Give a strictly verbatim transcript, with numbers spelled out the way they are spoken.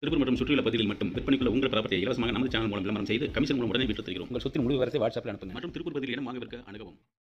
திருப்பூர் மற்றும் சுற்றியுள்ள பகுதிகளில் மட்டும் விற்பனைக்குள்ள உங்கள் ப்ராப்பர்ட்டியை இலவசமாக நமது சேனல் மூலம் விளம்பரம் செய்து கமிஷன் மூலம் உடனே விற்று தருகிறோம். உங்கள் சொத்தின் முழு விவரத்தை வாட்ஸ்அப்பில் அனுப்புங்கள். மற்றும் திருப்பூர் பகுதியில் இடம் வாங்க விற்க அணுகவும்.